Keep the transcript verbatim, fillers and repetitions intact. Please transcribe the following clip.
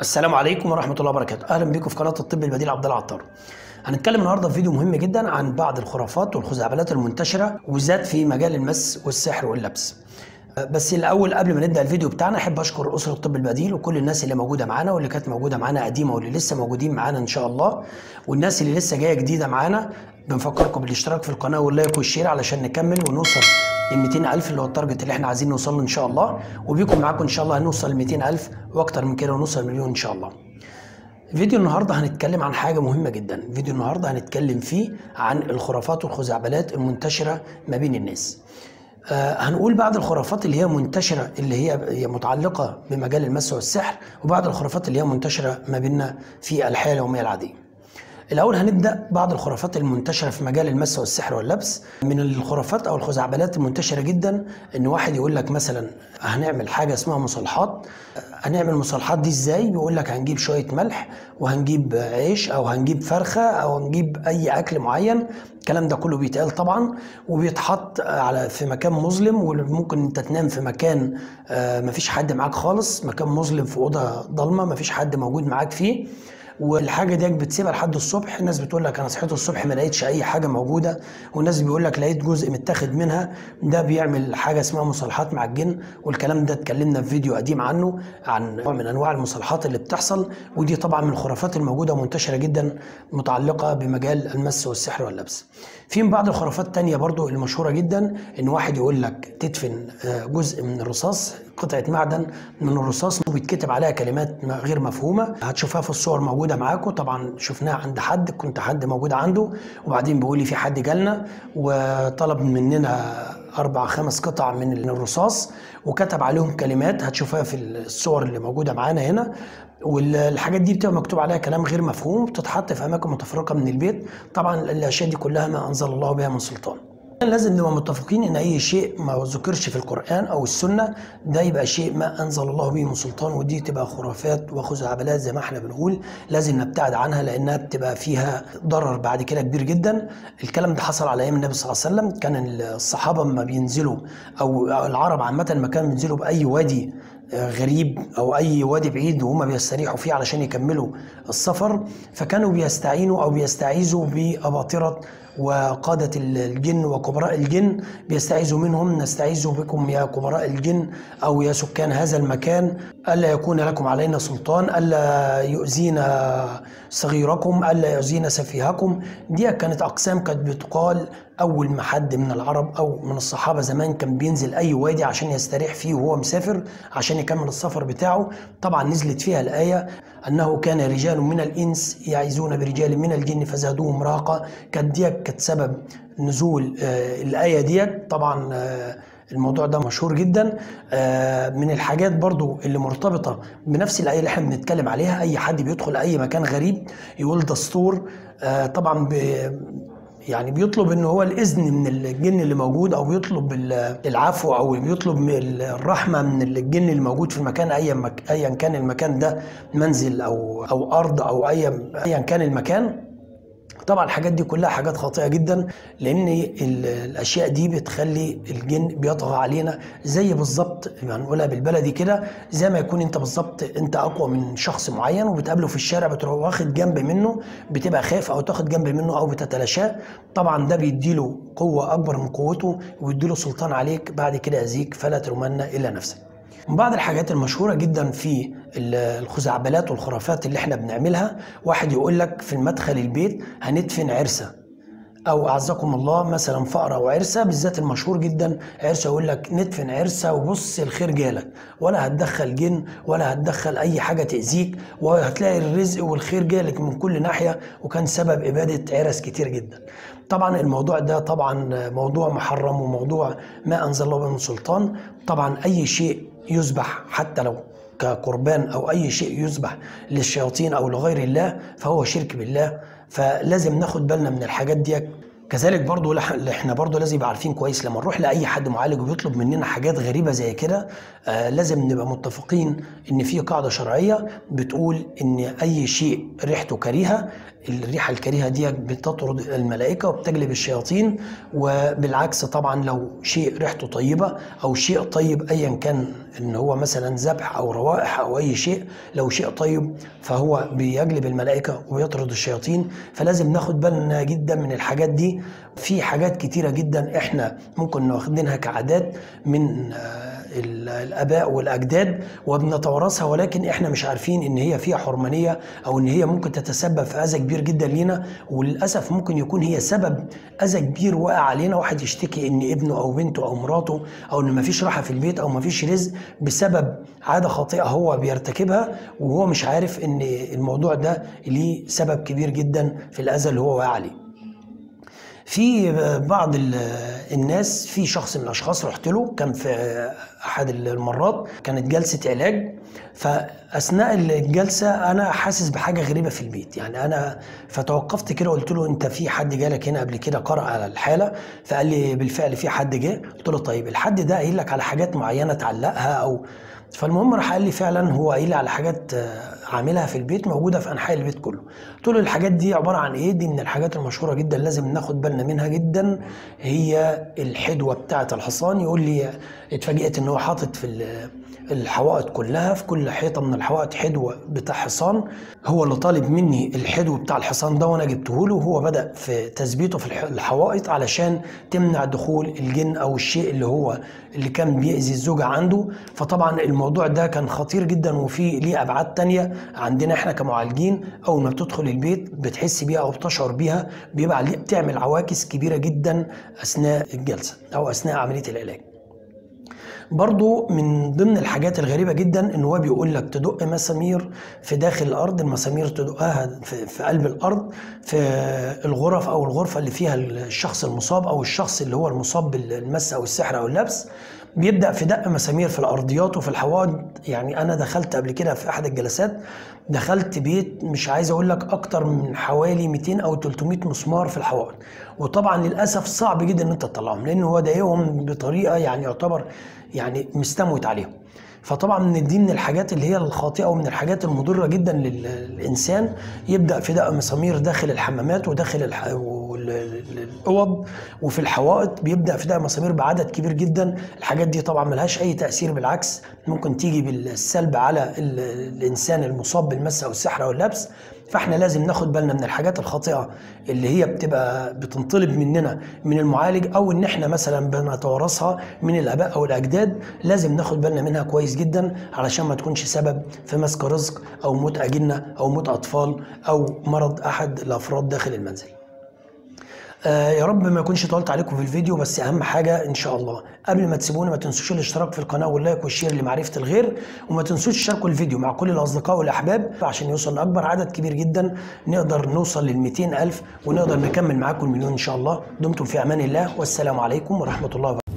السلام عليكم ورحمة الله وبركاته. أهلا بكم في قناة الطب البديل عبد الله عطار. هنتكلم النهارده في فيديو مهم جدا عن بعض الخرافات والخزعبلات المنتشرة وبالذات في مجال المس والسحر واللبس. بس الأول قبل ما نبدأ الفيديو بتاعنا أحب أشكر أسرة الطب البديل وكل الناس اللي موجودة معانا واللي كانت موجودة معانا قديمة واللي لسه موجودين معانا إن شاء الله، والناس اللي لسه جاية جديدة معانا بنفكركم بالاشتراك في القناة واللايك والشير علشان نكمل ونوصل ل مئتين ألف اللي هو التارجت اللي احنا عايزين نوصل له إن شاء الله، وبيكم معاكم إن شاء الله هنوصل ل مئتين ألف وأكتر من كده ونوصل مليون إن شاء الله. فيديو النهارده هنتكلم عن حاجة مهمة جدا. فيديو النهارده هنتكلم فيه عن الخرافات والخزعبلات المنتشرة ما بين الناس. آه هنقول بعض الخرافات اللي هي منتشرة اللي هي هي متعلقة بمجال المس والسحر، وبعض الخرافات اللي هي منتشرة ما بيننا في الحياة اليومية العادية. الأول هنبدأ بعض الخرافات المنتشرة في مجال المس والسحر واللبس. من الخرافات أو الخزعبلات المنتشرة جدا إن واحد يقول لك مثلا هنعمل حاجة اسمها مصالحات. هنعمل مصالحات دي إزاي؟ بيقول لك هنجيب شوية ملح وهنجيب عيش أو هنجيب فرخة أو هنجيب أي أكل معين. الكلام ده كله بيتقال طبعا وبيتحط على في مكان مظلم، وممكن أنت تنام في مكان مفيش حد معاك خالص، مكان مظلم في أوضة ضلمة مفيش حد موجود معاك فيه، والحاجه دي بتسيبها لحد الصبح. الناس بتقول لك انا صحيت الصبح ما لقيتش اي حاجه موجوده، والناس بيقول لك لقيت جزء متاخد منها. ده بيعمل حاجه اسمها مصالحات مع الجن، والكلام ده اتكلمنا في فيديو قديم عنه عن نوع من انواع المصالحات اللي بتحصل، ودي طبعا من الخرافات الموجوده ومنتشره جدا متعلقه بمجال المس والسحر واللبس. في بعض الخرافات الثانيه برضو المشهوره جدا ان واحد يقول لك تدفن جزء من الرصاص، قطعه معدن من الرصاص وبيتكتب عليها كلمات غير مفهومه. هتشوفها في الصور موجوده معاكم، طبعا شفناها عند حد، كنت حد موجود عنده، وبعدين بيقول لي في حد جالنا وطلب مننا اربع خمس قطع من الرصاص وكتب عليهم كلمات. هتشوفها في الصور اللي موجوده معانا هنا، والحاجات دي بتبقى مكتوب عليها كلام غير مفهوم، بتتحط في اماكن متفرقه من البيت. طبعا الاشياء دي كلها ما انزل الله بها من سلطان. لازم نبقى متفقين ان اي شيء ما ذكرش في القرآن او السنة ده يبقى شيء ما انزل الله به من سلطان، ودي تبقى خرافات وخزعبلات زي ما احنا بنقول. لازم نبتعد عنها لانها بتبقى فيها ضرر بعد كده كبير جدا. الكلام ده حصل على ايام النبي صلى الله عليه وسلم. كان الصحابة ما بينزلوا او العرب عامة ما كانوا بينزلوا باي وادي غريب او اي وادي بعيد وهم بيستريحوا فيه علشان يكملوا السفر، فكانوا بيستعينوا او بيستعيذوا بأباطرة وقادة الجن وكبراء الجن، بيستعيذوا منهم نستعيذ بكم يا كبراء الجن او يا سكان هذا المكان الا يكون لكم علينا سلطان، الا يؤذينا صغيركم، الا يؤذينا سفيهكم. دي كانت اقسام كانت بتقال اول ما حد من العرب او من الصحابه زمان كان بينزل اي وادي عشان يستريح فيه وهو مسافر عشان يكمل السفر بتاعه. طبعا نزلت فيها الايه انه كان رجال من الانس يعيذون برجال من الجن فزادوهم رهقا. كانت دي كانت سبب نزول آه الايه ديت. طبعا آه الموضوع ده مشهور جدا. آه من الحاجات برضو اللي مرتبطه بنفس الايه اللي احنا بنتكلم عليها، اي حد بيدخل اي مكان غريب يقول دستور. آه طبعا يعني بيطلب ان هو الاذن من الجن اللي موجود، او بيطلب العفو او بيطلب الرحمه من الجن اللي موجود في المكان، ايا مك... ايا كان المكان ده منزل او او ارض او ايا ايا كان المكان. طبعا الحاجات دي كلها حاجات خاطئه جدا، لان الاشياء دي بتخلي الجن بيطغى علينا، زي بالظبط هنقولها بالبلدي كده، زي ما يكون انت بالظبط انت اقوى من شخص معين وبتقابله في الشارع بتروح واخد جنب منه، بتبقى خايف او تاخد جنب منه او بتتلاشاه. طبعا ده بيديله قوه اكبر من قوته وبيديله سلطان عليك، بعد كده يأذيك فلا تلومن الا نفسك. من بعض الحاجات المشهورة جدا في الخزعبلات والخرافات اللي احنا بنعملها، واحد يقول لك في المدخل البيت هندفن عرسة، او اعزكم الله مثلا فقرة او عرسة. بالذات المشهور جدا عرسة، يقول لك ندفن عرسة وبص الخير جالك، ولا هتدخل جن ولا هتدخل اي حاجة تأذيك، وهتلاقي الرزق والخير جالك من كل ناحية. وكان سبب ابادة عرس كتير جدا. طبعا الموضوع ده طبعا موضوع محرم وموضوع ما انزل الله به من سلطان. طبعا اي شيء يذبح حتى لو كقربان او اي شيء يذبح للشياطين او لغير الله فهو شرك بالله، فلازم ناخد بالنا من الحاجات دي كذلك برضو لح- احنا برضو لازم يبقى عارفين كويس لما نروح لاي حد معالج وبيطلب مننا حاجات غريبه زي كده، آه لازم نبقى متفقين ان في قاعده شرعيه بتقول ان اي شيء ريحته كريهه، الريحه الكريهه دي بتطرد الملائكه وبتجلب الشياطين. وبالعكس طبعا لو شيء ريحته طيبه او شيء طيب ايا كان، ان هو مثلا ذبح او روائح او اي شيء، لو شيء طيب فهو بيجلب الملائكه ويطرد الشياطين. فلازم ناخد بالنا جدا من الحاجات دي. في حاجات كتيره جدا احنا ممكن واخدينها كعادات من آه، الاباء والاجداد وبنتوارثها، ولكن احنا مش عارفين ان هي فيها حرمانيه او ان هي ممكن تتسبب في اذى كبير جدا لينا. وللاسف ممكن يكون هي سبب اذى كبير واقع علينا، واحد يشتكي ان ابنه او بنته او مراته او ان مفيش راحه في البيت او مفيش رزق بسبب عاده خاطئه هو بيرتكبها، وهو مش عارف ان الموضوع ده ليه سبب كبير جدا في الاذى اللي هو واقع عليه. في بعض ال- الناس، في شخص من الاشخاص رحت له، كان في احد المرات كانت جلسه علاج، فاثناء الجلسه انا حاسس بحاجه غريبه في البيت، يعني انا فتوقفت كده وقلت له انت في حد جالك هنا قبل كده قرأ على الحاله؟ فقال لي بالفعل في حد جه. قلت له طيب الحد ده قايل لك على حاجات معينه تعلقها او؟ فالمهم راح قال لي فعلا هو قايل لي على حاجات آه، عاملها في البيت موجوده في انحاء البيت كله. قلت له الحاجات دي عباره عن ايه؟ دي من الحاجات المشهوره جدا لازم ناخد بالنا منها جدا، هي الحدوه بتاعه الحصان. يقول لي اتفاجئت ان هو حاطط في ال- الحوائط كلها، في كل حيطه من الحوائط حدوه بتاع حصان. هو اللي طالب مني الحدو بتاع الحصان ده وانا جبته له، وهو بدأ في تثبيته في الح- الحوائط علشان تمنع دخول الجن او الشيء اللي هو اللي كان بيأذي الزوجة عنده. فطبعا الموضوع ده كان خطير جدا وفيه ليه ابعاد تانية عندنا احنا كمعالجين. اول ما بتدخل البيت بتحس بيها او بتشعر بيها، بيبقى ليه- بتعمل عواكس كبيرة جدا اثناء الجلسة او اثناء عملية العلاج. برضو من ضمن الحاجات الغريبة جدا ان هو بيقول لك تدق مسامير في داخل الارض، المسامير تدقها في, في قلب الارض في الغرف او الغرفة اللي فيها الشخص المصاب او الشخص اللي هو المصاب بالمس او السحر او اللبس. بيبدأ في دق مسامير في الارضيات وفي الحوائط. يعني انا دخلت قبل كده في احد الجلسات، دخلت بيت مش عايز اقول لك اكتر من حوالي مئتين او ثلاثمئة مسمار في الحوائط، وطبعا للاسف صعب جدا ان انت تطلعهم لان هو ضايقهم بطريقه يعني يعتبر يعني مستموت عليهم. فطبعا من دي من الحاجات اللي هي الخاطئه ومن الحاجات المضره جدا لل- للانسان. يبدا في دق مسامير داخل الحمامات وداخل الح... وال- الاوض وفي الحوائط، بيبدا في دق مسامير بعدد كبير جدا. الحاجات دي طبعا ملهاش اي تاثير، بالعكس ممكن تيجي بالسلب على ال- الانسان المصاب بالمس او السحر او اللبس. فاحنا لازم ناخد بالنا من الحاجات الخاطئه اللي هي بتبقى بتنطلب مننا من المعالج او ان احنا مثلا بنتوارثها من الاباء او الاجداد. لازم ناخد بالنا منها كويس جدا علشان ما تكونش سبب في مسك رزق او موت اجنه او موت اطفال او مرض احد الافراد داخل المنزل. آه يا رب ما يكونش طولت عليكم في الفيديو، بس اهم حاجه ان شاء الله قبل ما تسيبونا ما تنسوش الاشتراك في القناه واللايك والشير لمعرفه الغير، وما تنسوش تشاركوا الفيديو مع كل الاصدقاء والاحباب عشان يوصل لاكبر عدد كبير جدا، نقدر نوصل لل مئتين ألف ونقدر نكمل معاكم المليون ان شاء الله. دمتم في امان الله، والسلام عليكم ورحمه الله وبركاته.